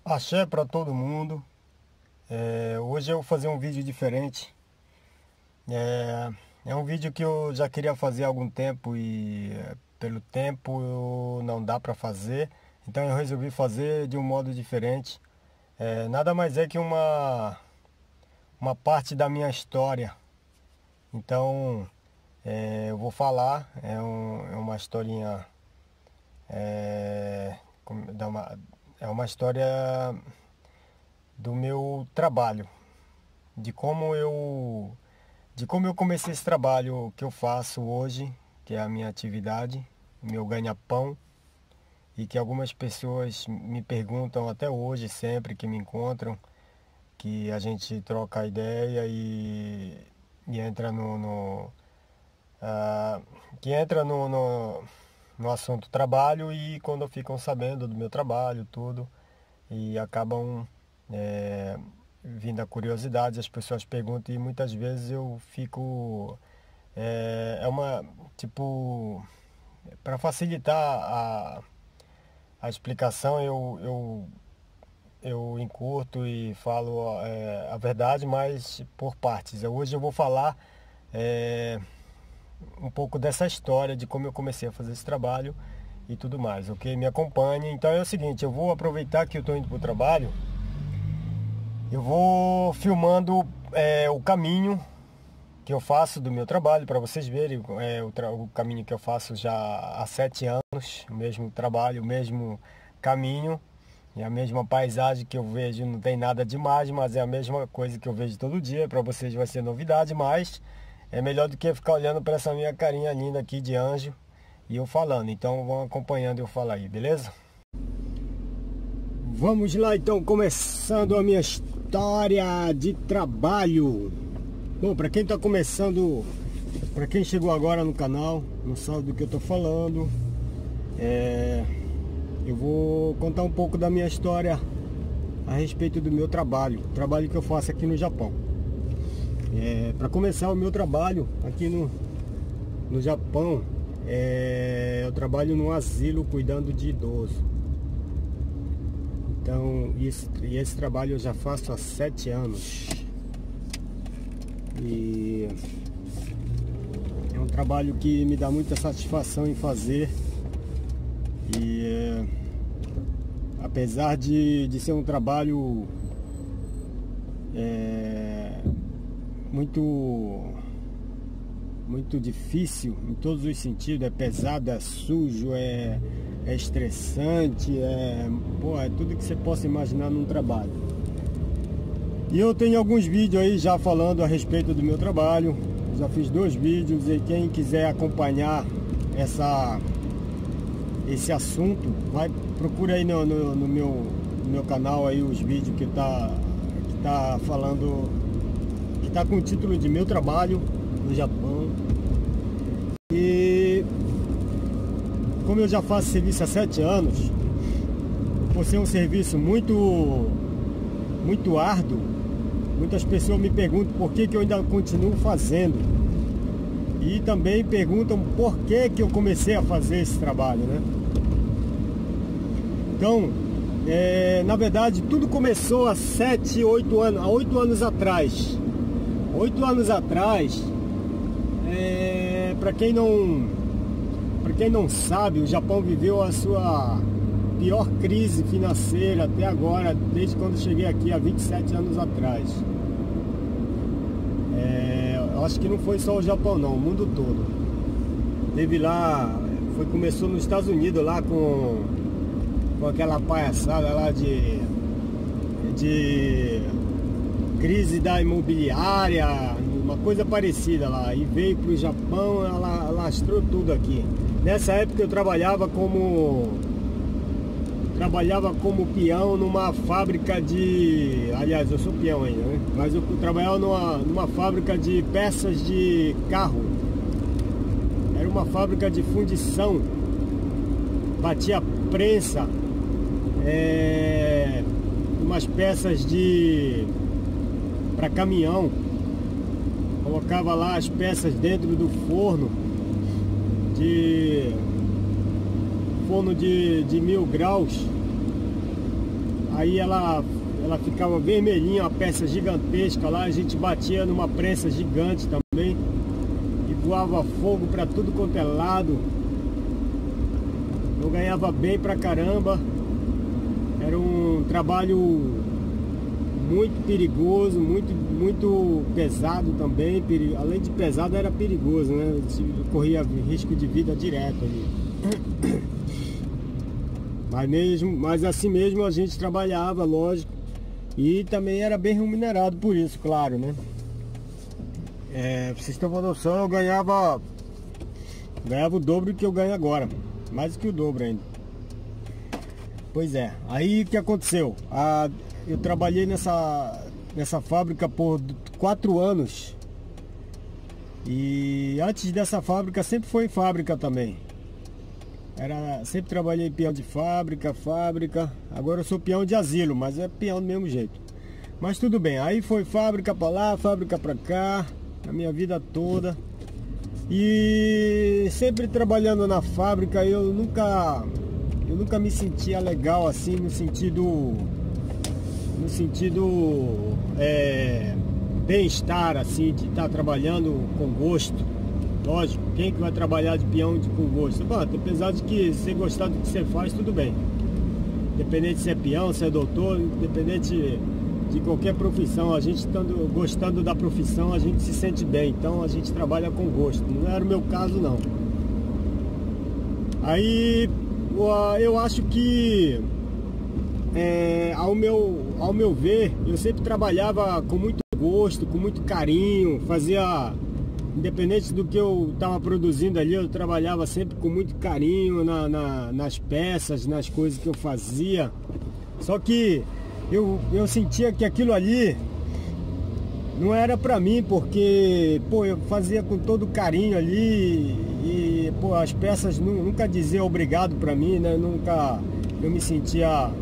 Axé para todo mundo. Hoje eu vou fazer um vídeo diferente. É um vídeo que eu já queria fazer há algum tempo e pelo tempo não dá para fazer. Então eu resolvi fazer de um modo diferente. Nada mais é que uma parte da minha história. Então eu vou falar, é uma historinha, é uma história do meu trabalho, de como eu comecei esse trabalho que eu faço hoje, que é a minha atividade, meu ganha-pão, e que algumas pessoas me perguntam até hoje, sempre que me encontram, que a gente troca ideia e entra no assunto trabalho, e quando ficam sabendo do meu trabalho, tudo, e acabam vindo a curiosidade, as pessoas perguntam, e muitas vezes eu fico, para facilitar a explicação, eu encurto e falo a verdade, mas por partes. Hoje eu vou falar um pouco dessa história, de como eu comecei a fazer esse trabalho e tudo mais, ok? Me acompanhe. Então é o seguinte, eu vou aproveitar que eu estou indo para o trabalho, eu vou filmando o caminho que eu faço do meu trabalho, para vocês verem o caminho que eu faço já há 7 anos, o mesmo trabalho, o mesmo caminho, e a mesma paisagem que eu vejo. Não tem nada demais, mas é a mesma coisa que eu vejo todo dia. Para vocês vai ser novidade, mas é melhor do que ficar olhando para essa minha carinha linda aqui de anjo e eu falando. Então vão acompanhando eu falar aí, beleza? Vamos lá então, começando a minha história de trabalho. Bom, para quem está começando, para quem chegou agora no canal, não sabe do que eu estou falando, eu vou contar um pouco da minha história a respeito do meu trabalho, o trabalho que eu faço aqui no Japão. Para começar, o meu trabalho aqui no Japão, eu trabalho num asilo cuidando de idoso. Então, esse trabalho eu já faço há 7 anos. E é um trabalho que me dá muita satisfação em fazer. E apesar de ser um trabalho muito difícil em todos os sentidos, é pesado, é sujo, é estressante, é tudo que você possa imaginar num trabalho. E eu tenho alguns vídeos aí já falando a respeito do meu trabalho, já fiz 2 vídeos, e quem quiser acompanhar esse assunto, procura aí no meu canal aí os vídeos que tá falando, que tá com o título de Meu Trabalho no Japão. E como eu já faço serviço há 7 anos, por ser um serviço muito árduo, muitas pessoas me perguntam por que eu ainda continuo fazendo, e também perguntam por que eu comecei a fazer esse trabalho, né? Então, na verdade, tudo começou há 8 anos atrás. 8 anos atrás, para quem não sabe, o Japão viveu a sua pior crise financeira até agora, desde quando cheguei aqui há 27 anos atrás. Eu acho que não foi só o Japão não, o mundo todo. Teve lá, começou nos Estados Unidos lá com aquela palhaçada lá de crise da imobiliária, uma coisa parecida lá, e veio para o Japão, ela alastrou tudo aqui. Nessa época eu trabalhava como peão numa fábrica de... Aliás, eu sou peão ainda, né? Mas eu trabalhava numa fábrica de peças de carro. Era uma fábrica de fundição. Batia prensa, umas peças para caminhão. Colocava lá as peças dentro do forno de 1000 graus. aí ela ficava vermelhinha, uma peça gigantesca lá, a gente batia numa prensa gigante também e voava fogo para tudo quanto é lado. Eu ganhava bem pra caramba. Era um trabalho muito perigoso, muito pesado também. Além de pesado, era perigoso, né? Corria risco de vida direto ali. Mas assim mesmo a gente trabalhava, lógico. E também era bem remunerado por isso, claro, né? Pra vocês terem uma noção, eu ganhava o dobro do que eu ganho agora. Mais do que o dobro ainda. Pois é, aí o que aconteceu? Eu trabalhei nessa fábrica por 4 anos. E antes dessa fábrica sempre foi fábrica também. Sempre trabalhei em peão de fábrica. Agora eu sou peão de asilo, mas é peão do mesmo jeito. Mas tudo bem, aí foi fábrica pra lá, fábrica pra cá, a minha vida toda. E sempre trabalhando na fábrica, eu nunca me sentia legal assim, no sentido bem-estar assim, de estar trabalhando com gosto. Lógico, quem que vai trabalhar de peão com gosto? Bom, apesar de que você gostar do que você faz, tudo bem. Independente se é peão, se é doutor, independente de qualquer profissão, a gente gostando da profissão, a gente se sente bem. Então a gente trabalha com gosto. Não era o meu caso, não. Aí eu acho que ao meu ver, eu sempre trabalhava com muito gosto, com muito carinho, fazia, independente do que eu estava produzindo ali, eu trabalhava sempre com muito carinho nas peças, nas coisas que eu fazia. Só que eu sentia que aquilo ali não era pra mim, porque eu fazia com todo carinho ali e as peças nunca diziam obrigado pra mim, né? Nunca eu me sentia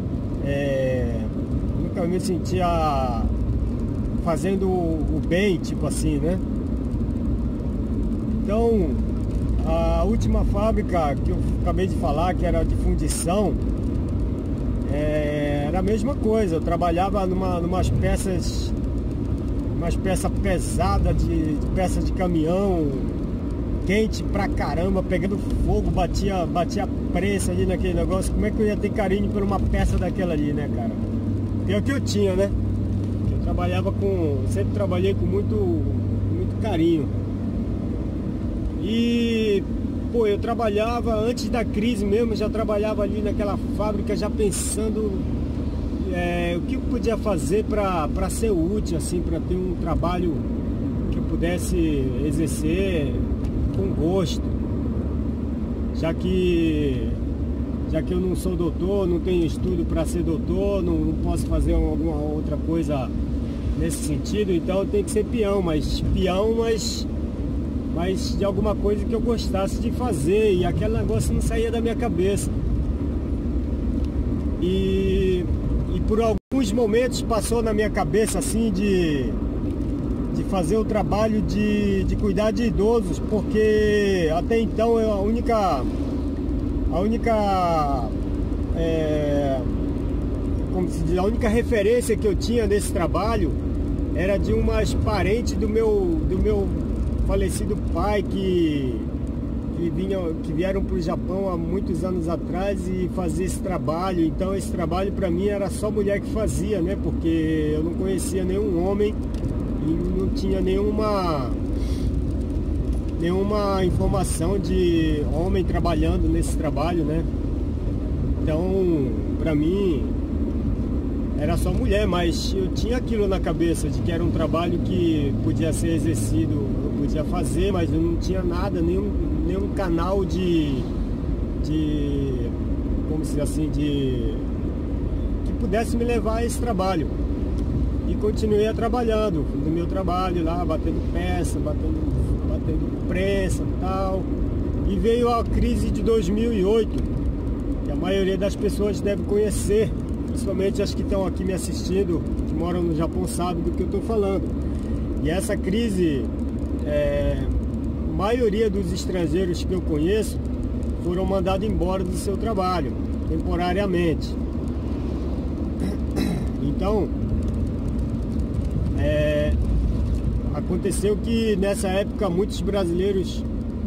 fazendo o bem, tipo assim, né? Então, a última fábrica que eu acabei de falar, que era de fundição, era a mesma coisa. Eu trabalhava numas peças pesadas, de peças de caminhão, quente pra caramba, pegando fogo, batia prensa ali naquele negócio. Como é que eu ia ter carinho por uma peça daquela ali, né, cara? Pior que eu tinha, né? Sempre trabalhei com muito carinho. E eu trabalhava antes da crise mesmo, já trabalhava ali naquela fábrica, já pensando o que eu podia fazer para ser útil, assim, para ter um trabalho que eu pudesse exercer com gosto, já que eu não sou doutor, não tenho estudo para ser doutor, não posso fazer alguma outra coisa nesse sentido, então eu tenho que ser peão, mas de alguma coisa que eu gostasse de fazer, e aquele negócio não saía da minha cabeça. E por alguns momentos passou na minha cabeça assim de fazer o trabalho de cuidar de idosos, porque até então a única como se diz, a única referência que eu tinha desse trabalho era de umas parentes do meu falecido pai que vieram para o Japão há muitos anos atrás e fazia esse trabalho. Então esse trabalho para mim era só mulher que fazia, né? Porque eu não conhecia nenhum homem e não tinha nenhuma informação de homem trabalhando nesse trabalho, né? Então para mim era só mulher, mas eu tinha aquilo na cabeça de que era um trabalho que podia ser exercido, eu podia fazer, mas eu não tinha nada, nenhum canal como se assim, que pudesse me levar a esse trabalho. E continuei trabalhando no meu trabalho lá, batendo peça, batendo prensa e tal. E veio a crise de 2008, que a maioria das pessoas deve conhecer, principalmente as que estão aqui me assistindo, que moram no Japão, sabem do que eu estou falando. E essa crise, a maioria dos estrangeiros que eu conheço foram mandados embora do seu trabalho, temporariamente. Então, aconteceu que nessa época muitos brasileiros,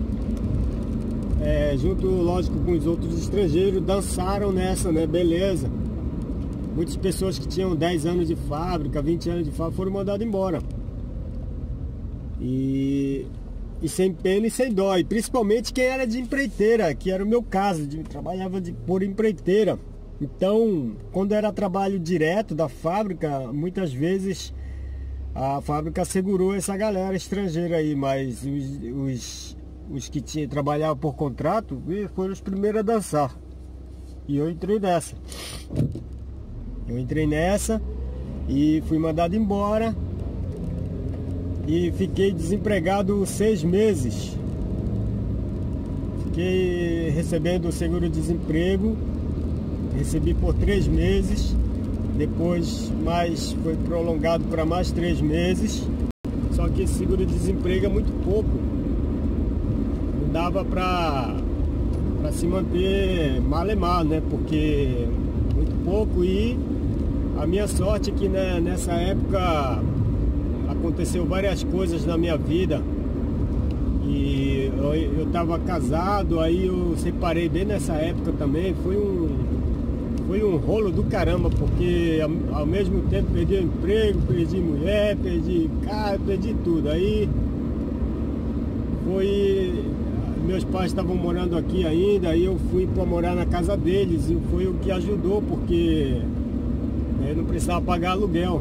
junto, lógico, com os outros estrangeiros, dançaram nessa, né? Beleza. Muitas pessoas que tinham 10 anos de fábrica, 20 anos de fábrica foram mandadas embora. E sem pena e sem dó. E principalmente quem era de empreiteira, que era o meu caso, trabalhava por empreiteira. Então, quando era trabalho direto da fábrica, muitas vezes a fábrica segurou essa galera estrangeira aí, mas os que trabalhavam por contrato foram os primeiros a dançar. E eu entrei nessa. E fui mandado embora. E fiquei desempregado 6 meses. Fiquei recebendo o seguro-desemprego. Recebi por 3 meses. Depois foi prolongado para mais 3 meses. Só que esse seguro-desemprego é muito pouco. Não dava para se manter malemar, né? Porque muito pouco. E a minha sorte é que, né, nessa época aconteceu várias coisas na minha vida. E eu estava casado, aí eu separei bem nessa época também. Foi um rolo do caramba, porque ao mesmo tempo perdi o emprego, perdi mulher, perdi carro, perdi tudo. Aí meus pais estavam morando aqui ainda, aí eu fui para morar na casa deles e foi o que ajudou, porque eu não precisava pagar aluguel.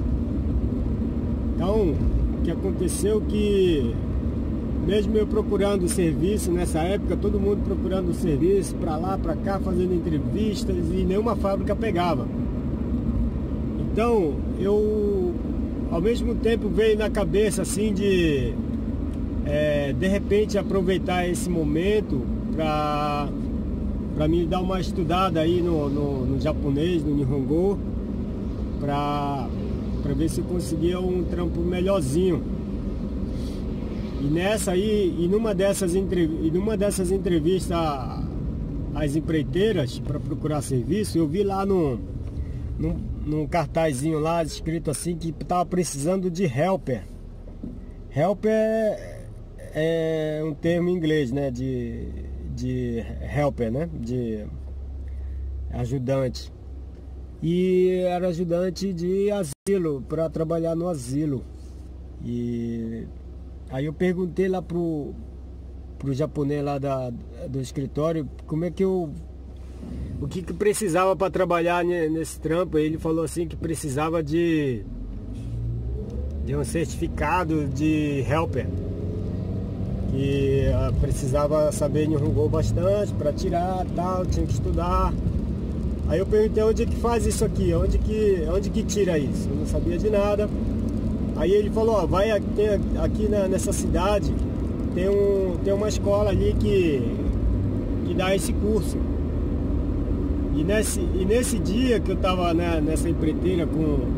Então, o que aconteceu que, mesmo eu procurando serviço nessa época, todo mundo procurando serviço para lá, para cá, fazendo entrevistas, e nenhuma fábrica pegava. Então, ao mesmo tempo veio na cabeça assim de repente aproveitar esse momento para me dar uma estudada aí no japonês, no Nihongo, para ver se eu conseguia um trampo melhorzinho. E numa dessas entrevistas às empreiteiras para procurar serviço, eu vi lá num cartazinho lá escrito assim que estava precisando de helper. Helper é um termo em inglês, né? De helper, né? De ajudante. E era ajudante de asilo, para trabalhar no asilo. E aí eu perguntei lá pro japonês lá do escritório como é que o que precisava para trabalhar nesse trampo. Ele falou assim que precisava de um certificado de helper, que precisava saber Nihongo bastante para tirar, tal, tinha que estudar. Aí eu perguntei onde é que faz isso aqui, onde que tira isso, eu não sabia de nada. Aí ele falou, ó, vai aqui nessa cidade, tem uma escola ali que dá esse curso. E nesse dia que eu tava, né, nessa empreiteira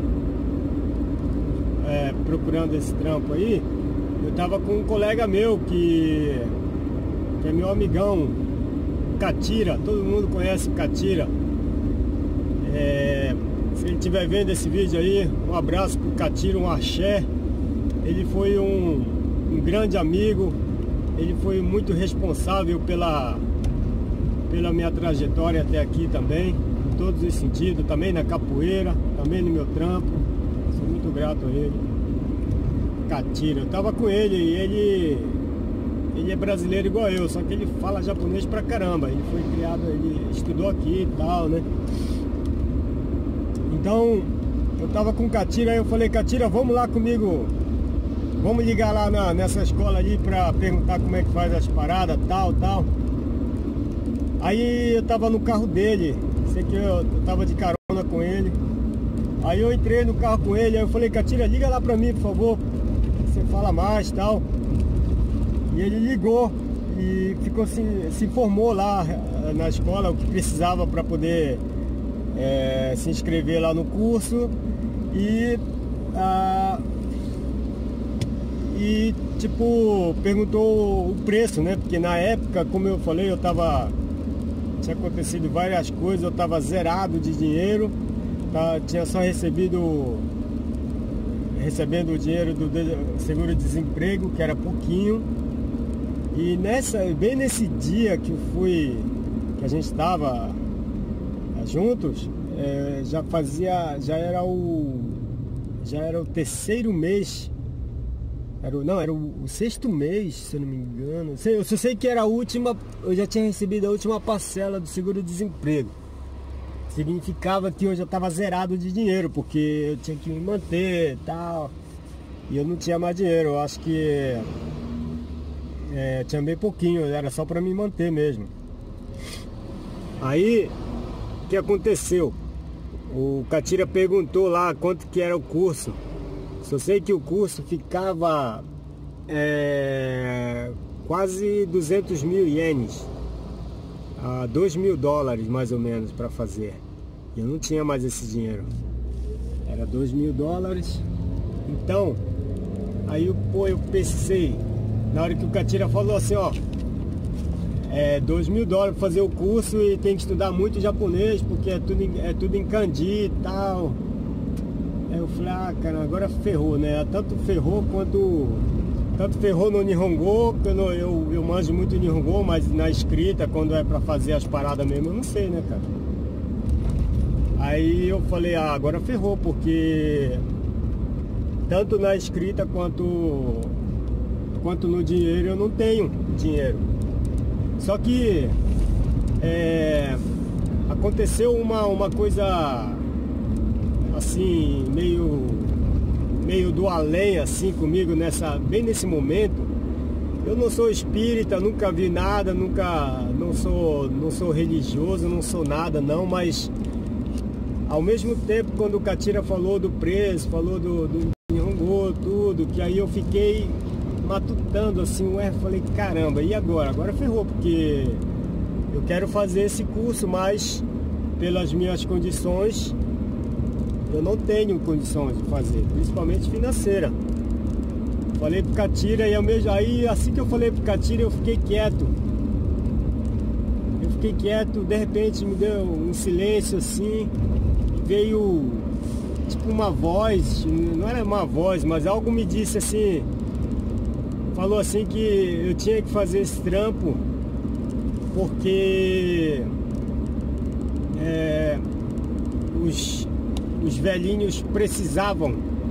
procurando esse trampo aí, eu tava com um colega meu que é meu amigão, Catira, todo mundo conhece o Catira. Se ele estiver vendo esse vídeo aí, um abraço pro Catira, um axé. Ele foi um grande amigo, ele foi muito responsável pela minha trajetória até aqui também, em todos os sentidos, também na capoeira, também no meu trampo. Sou muito grato a ele. Catira, eu tava com ele e ele é brasileiro igual eu, só que ele fala japonês pra caramba. Ele foi criado, ele estudou aqui e tal, né? Então, eu tava com o Catira, aí eu falei, Catira, vamos lá comigo, vamos ligar lá nessa escola ali pra perguntar como é que faz as paradas, tal. Aí eu tava no carro dele, sei que eu tava de carona com ele. Aí eu entrei no carro com ele, aí eu falei, Catira, liga lá pra mim, por favor, você fala mais, tal. E ele ligou e se informou lá na escola o que precisava para poder se inscrever lá no curso e tipo, perguntou o preço, né? Porque na época, como eu falei, tinha acontecido várias coisas, eu tava zerado de dinheiro, tinha só recebendo o dinheiro do seguro-desemprego, que era pouquinho. E bem nesse dia que a gente estava juntos, já era o terceiro mês. Era o sexto mês, se eu não me engano. Eu só sei que era eu já tinha recebido a última parcela do seguro-desemprego. Significava que eu já estava zerado de dinheiro, porque eu tinha que me manter e tal. E eu não tinha mais dinheiro. Eu acho que tinha bem pouquinho, era só para me manter mesmo. Aí, o que aconteceu? O Catira perguntou lá quanto que era o curso. Só sei que o curso ficava quase 200 mil ienes, a $2.000 mais ou menos para fazer. Eu não tinha mais esse dinheiro, era $2.000. Então, aí eu pensei, na hora que o Catira falou assim, ó, $2.000 para fazer o curso e tem que estudar muito japonês, porque é tudo em kanji e tal. Aí eu falei, cara, agora ferrou, né? Tanto ferrou no Nihongo, que eu manjo muito Nihongo, mas na escrita, quando é pra fazer as paradas mesmo, eu não sei, né, cara? Aí eu falei, agora ferrou, porque tanto na escrita quanto no dinheiro eu não tenho dinheiro. Só que aconteceu uma coisa assim, meio do além assim comigo bem nesse momento. Eu não sou espírita, nunca vi nada, não sou religioso, não sou nada não, mas ao mesmo tempo, quando o Catira falou do preço, falou do Nihongo, tudo, que aí eu fiquei matutando assim, falei, caramba, e agora? Agora ferrou, porque eu quero fazer esse curso, mas pelas minhas condições, eu não tenho condições de fazer, principalmente financeira. Falei pro Catira aí assim que eu falei pro Catira, eu fiquei quieto. De repente me deu um silêncio assim, veio tipo uma voz, não era uma voz, mas algo me disse assim, falou assim que eu tinha que fazer esse trampo porque os velhinhos precisavam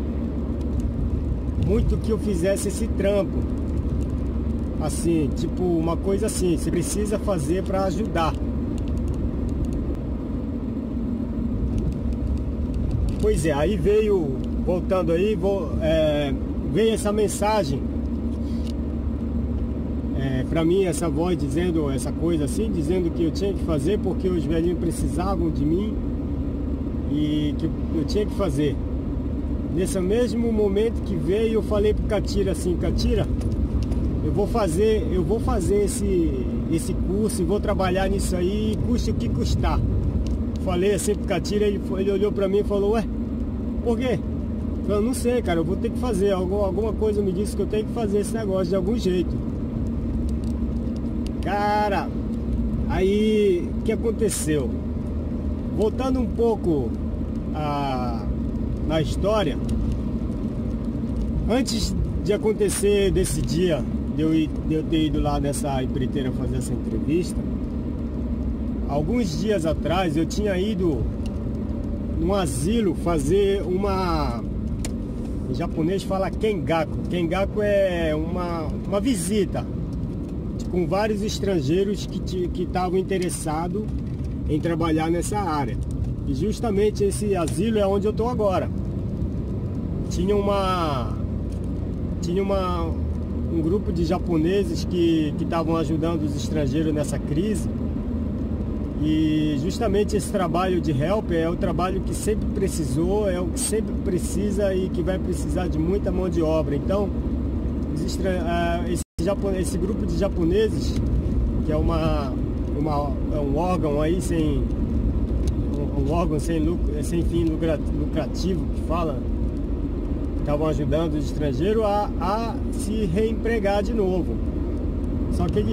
muito que eu fizesse esse trampo. Assim, tipo uma coisa assim, você precisa fazer para ajudar. Pois é, aí voltando aí, veio essa mensagem para mim, essa voz dizendo essa coisa assim, dizendo que eu tinha que fazer porque os velhinhos precisavam de mim e que eu tinha que fazer. Nesse mesmo momento que veio, eu falei pro Catira assim, Catira, eu vou fazer esse curso e vou trabalhar nisso aí, custe o que custar. Falei assim pro Catira, ele olhou pra mim e falou, ué, por quê? Eu não sei, cara, eu vou ter que fazer, alguma coisa me disse que eu tenho que fazer esse negócio de algum jeito. Cara, aí o que aconteceu? Voltando um pouco na história, antes de acontecer desse dia, de eu ter ido lá nessa empreiteira fazer essa entrevista, alguns dias atrás eu tinha ido num asilo fazer em japonês fala kengaku. Kengaku é uma visita com vários estrangeiros que estavam interessados em trabalhar nessa área. E justamente esse asilo é onde eu estou agora. Tinha um grupo de japoneses que estavam ajudando os estrangeiros nessa crise. E justamente esse trabalho de helper é o trabalho que sempre precisou, é o que sempre precisa e que vai precisar de muita mão de obra. Então, esse grupo de japoneses, que é um órgão aí um órgão sem fim lucrativo, que fala, estavam ajudando os estrangeiros a se reempregar de novo. Só que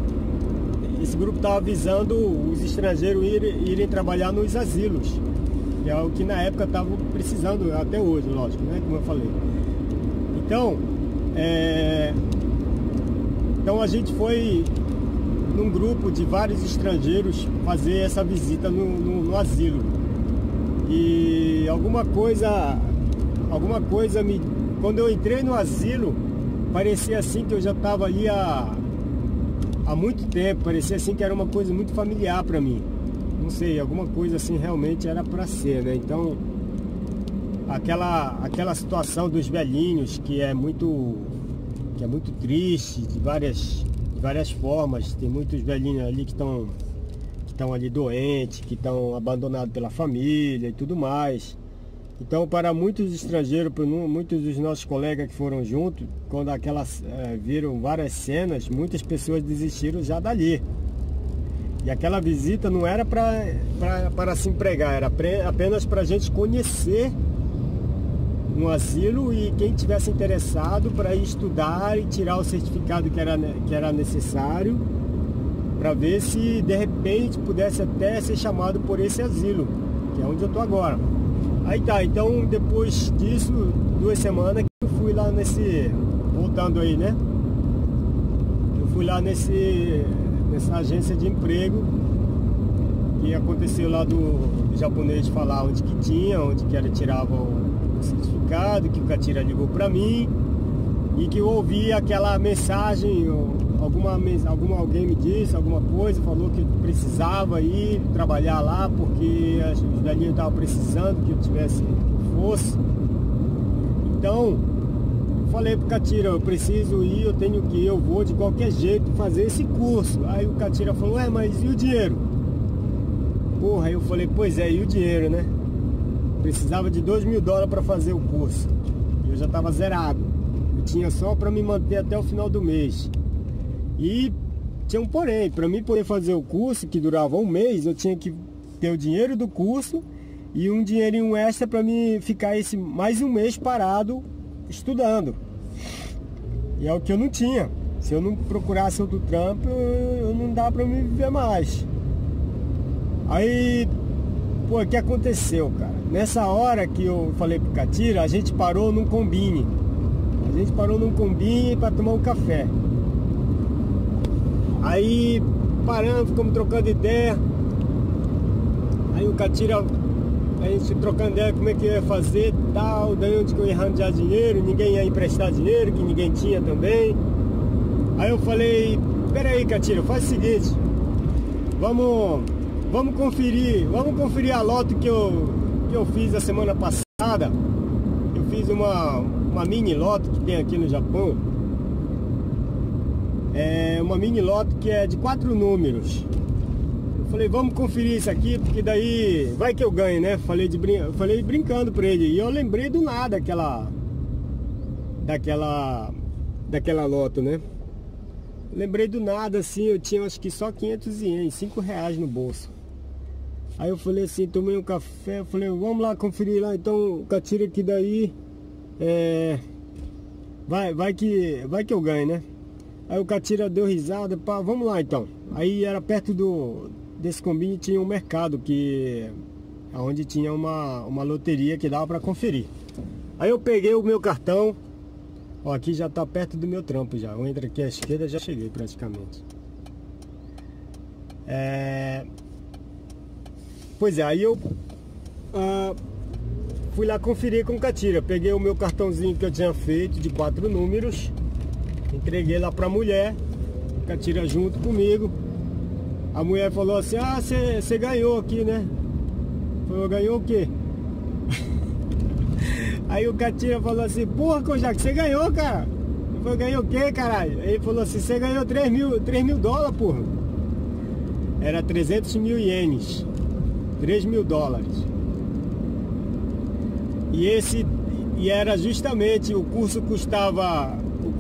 esse grupo estava visando os estrangeiros irem trabalhar nos asilos. que é o que na época estavam precisando, até hoje, lógico, né? Como eu falei. Então, então a gente foi num grupo de vários estrangeiros fazer essa visita no asilo. E alguma coisa quando eu entrei no asilo, parecia assim que eu já estava ali há muito tempo, parecia assim que era uma coisa muito familiar para mim. Não sei, alguma coisa assim realmente era para ser, né? Então, aquela situação dos velhinhos que é muito triste de várias formas. Tem muitos velhinhos ali que estão ali doentes, que estão abandonados pela família e tudo mais. Então, para muitos estrangeiros, para muitos dos nossos colegas que foram juntos, quando viram várias cenas, muitas pessoas desistiram já dali. E aquela visita não era para se empregar, era apenas para a gente conhecer um asilo e quem tivesse interessado para ir estudar e tirar o certificado que era necessário, para ver se de repente pudesse até ser chamado por esse asilo, que é onde eu estou agora. Aí tá, então depois disso, 2 semanas que eu fui lá voltando aí, né? Eu fui lá nessa agência de emprego, que aconteceu lá do japonês falar onde que era tirava o certificado, que o Catira ligou pra mim e que eu ouvi aquela mensagem, alguém me disse alguma coisa, falou que eu precisava ir trabalhar lá porque os velhinhos estavam precisando que eu fosse. Então eu falei pro Catira, eu preciso ir, eu tenho que ir, eu vou de qualquer jeito fazer esse curso. Aí o Catira falou, mas e o dinheiro? Porra, aí eu falei, pois é, e o dinheiro, né? Precisava de $2.000 para fazer o curso. E eu já estava zerado. Eu tinha só para me manter até o final do mês. E tinha um porém, para mim poder fazer o curso, que durava um mês, eu tinha que ter o dinheiro do curso e um dinheirinho extra para mim ficar mais um mês parado estudando. E é o que eu não tinha. Se eu não procurasse outro trampo, eu não dá para me viver mais. Aí, pô, o que aconteceu, cara? Nessa hora que eu falei pro Catira, a gente parou num combine. A gente parou num combine para tomar um café. Aí paramos, ficamos trocando ideia. Aí o Catira, a gente trocando ideia como é que ia fazer, tal, daí onde que eu ia arranjar dinheiro, ninguém ia emprestar dinheiro, que ninguém tinha também. Aí eu falei, peraí, Catira, faz o seguinte, vamos conferir a loto que eu fiz a semana passada. Eu fiz uma mini loto que tem aqui no Japão. É uma mini loto que é de 4 números. Eu falei, vamos conferir isso aqui, porque daí vai que eu ganho, né? Falei brincando pra ele. E eu lembrei do nada daquela loto, né? Lembrei do nada, assim, eu tinha acho que só 500 ienes, R$5 no bolso. Aí eu falei assim, tomei um café, eu falei, vamos lá conferir lá, então, Catira, que daí vai que eu ganho, né? Aí o Catira deu risada, pá, vamos lá então. Aí era perto desse combine, tinha um mercado onde tinha uma loteria que dava para conferir. Aí eu peguei o meu cartão, ó, aqui já tá perto do meu trampo já. Eu entro aqui à esquerda, já cheguei praticamente. Pois é, aí eu fui lá conferir com o Catira. Peguei o meu cartãozinho que eu tinha feito de 4 números, entreguei lá pra mulher, o Catira junto comigo. A mulher falou assim, você ganhou aqui, né? Eu ganhou o quê? Aí o Catira falou assim, porra, Kojak, você ganhou, cara? Eu falei, ganhou o quê, caralho? Ele falou assim, você ganhou $3.000, porra. Era 300 mil ienes, $3.000. E era justamente, o curso custava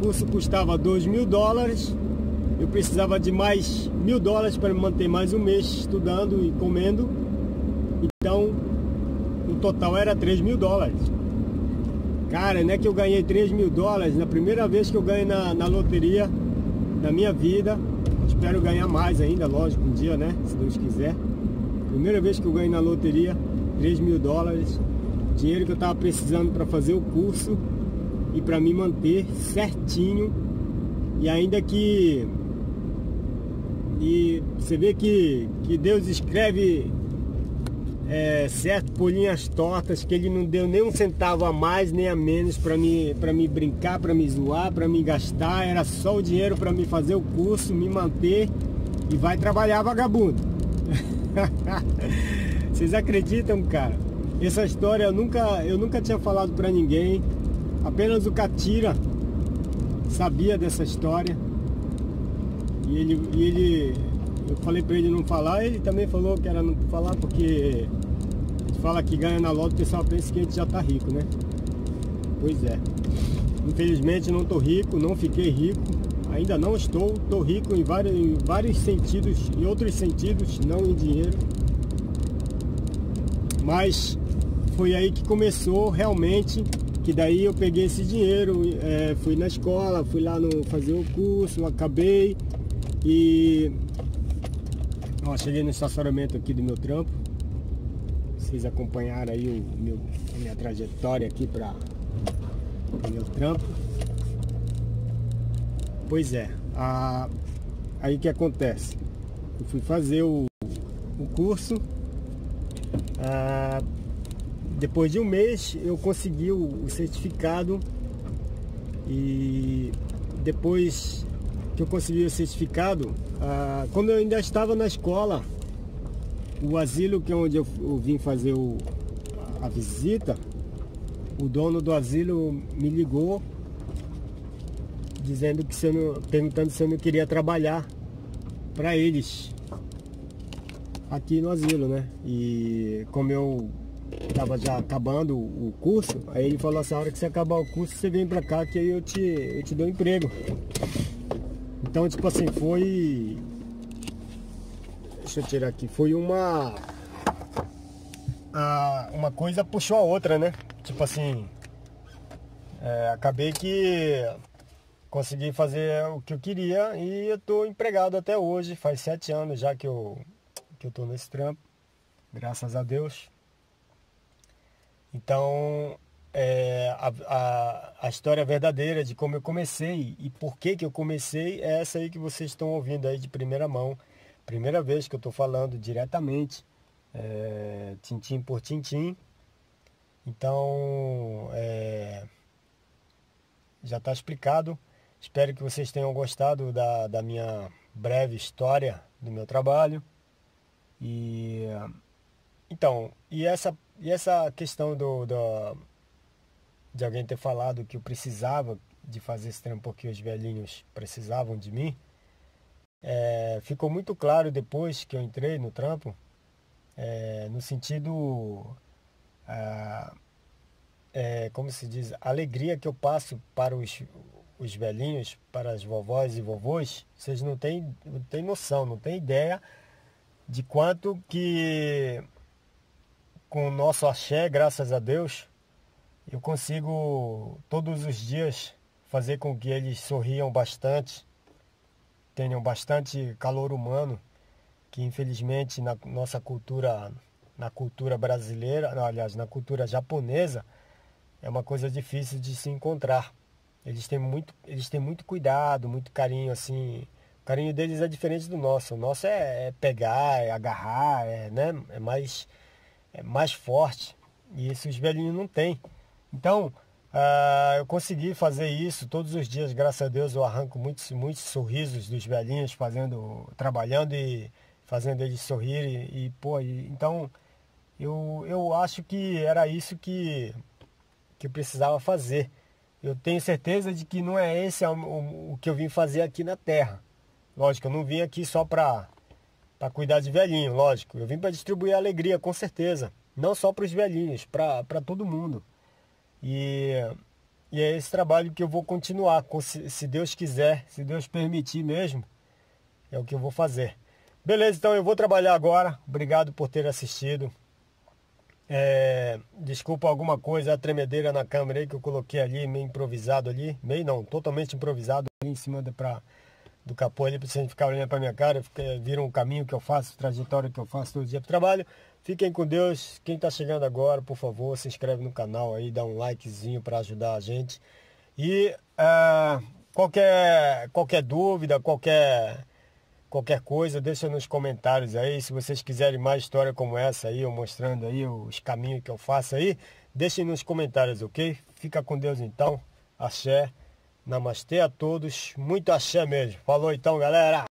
$2.000. Eu precisava de mais $1.000 para me manter mais um mês estudando e comendo. Então, o total era $3.000. Cara, não é que eu ganhei $3.000, na primeira vez que eu ganhei na loteria da minha vida. Espero ganhar mais ainda, lógico, um dia, né? Se Deus quiser. Primeira vez que eu ganhei na loteria. US$3.000, dinheiro que eu estava precisando para fazer o curso e para me manter certinho. E ainda que você vê que Deus escreve certo por linhas tortas, que Ele não deu nem um centavo a mais nem a menos para me brincar, para me zoar, para me gastar. Era só o dinheiro para me fazer o curso, me manter e vai trabalhar, vagabundo. Vocês acreditam, cara? Essa história eu nunca tinha falado para ninguém. Apenas o Catira sabia dessa história. E eu falei para ele não falar, ele também falou que era não falar, porque a gente fala que ganha na loto, o pessoal pensa que a gente já tá rico, né? Pois é. Infelizmente não tô rico, não fiquei rico, ainda não estou, tô rico em vários sentidos, em outros sentidos, não em dinheiro. Mas foi aí que começou realmente, que daí eu peguei esse dinheiro, fui na escola, fui lá fazer o curso, acabei e cheguei no estacionamento aqui do meu trampo. Vocês acompanharam aí a minha trajetória aqui para o meu trampo. Pois é, aí que acontece, eu fui fazer o curso. Depois de um mês eu consegui o certificado, e depois que eu consegui o certificado, quando eu ainda estava na escola, o asilo que é onde eu vim fazer a visita, o dono do asilo me ligou dizendo que perguntando se eu não queria trabalhar para eles aqui no asilo, né? E como eu estava já acabando o curso, aí ele falou assim: a hora que você acabar o curso, você vem pra cá que aí eu te dou emprego. Então, tipo assim, deixa eu tirar aqui, foi uma coisa puxou a outra, né? Tipo assim, acabei que consegui fazer o que eu queria e eu tô empregado até hoje. Faz 7 anos já que eu tô nesse trampo, graças a Deus. Então, a história verdadeira de como eu comecei e por que eu comecei é essa aí que vocês estão ouvindo aí de primeira mão. Primeira vez que eu estou falando diretamente, tintim por tintim. Então, já está explicado. Espero que vocês tenham gostado da minha breve história do meu trabalho. Então, essa questão de alguém ter falado que eu precisava de fazer esse trampo porque os velhinhos precisavam de mim, ficou muito claro depois que eu entrei no trampo, no sentido, como se diz, a alegria que eu passo para os velhinhos, para as vovós e vovôs. Vocês não têm noção, não têm ideia de quanto que com o nosso axé, graças a Deus, eu consigo todos os dias fazer com que eles sorriam bastante, tenham bastante calor humano, que infelizmente na nossa cultura, na cultura brasileira, aliás, na cultura japonesa, é uma coisa difícil de se encontrar. Eles têm muito cuidado, muito carinho, assim. O carinho deles é diferente do nosso. O nosso é pegar, é agarrar, né? é mais forte. E isso os velhinhos não têm. Então, eu consegui fazer isso todos os dias, graças a Deus. Eu arranco muitos sorrisos dos velhinhos, trabalhando e fazendo eles sorrirem. Então, eu acho que era isso que eu precisava fazer. Eu tenho certeza de que não é esse o que eu vim fazer aqui na Terra. Lógico, eu não vim aqui só para cuidar de velhinho, lógico. Eu vim para distribuir alegria, com certeza. Não só para os velhinhos, para todo mundo. E é esse trabalho que eu vou continuar, se Deus quiser, se Deus permitir mesmo, é o que eu vou fazer. Beleza, então eu vou trabalhar agora. Obrigado por ter assistido. Desculpa alguma coisa, a tremedeira na câmera aí que eu coloquei ali, meio improvisado ali. Meio não, totalmente improvisado ali em cima do capô ali, pra você ficar olhando pra minha cara. Vira um caminho que eu faço, trajetória que eu faço todo dia pro trabalho. Fiquem com Deus. Quem está chegando agora, por favor, se inscreve no canal aí, dá um likezinho para ajudar a gente. E qualquer dúvida, qualquer coisa, deixa nos comentários aí. Se vocês quiserem mais história como essa aí, eu mostrando aí os caminhos que eu faço aí, deixem nos comentários, ok? Fica com Deus então. Axé. Namastê a todos. Muito axé mesmo. Falou então, galera.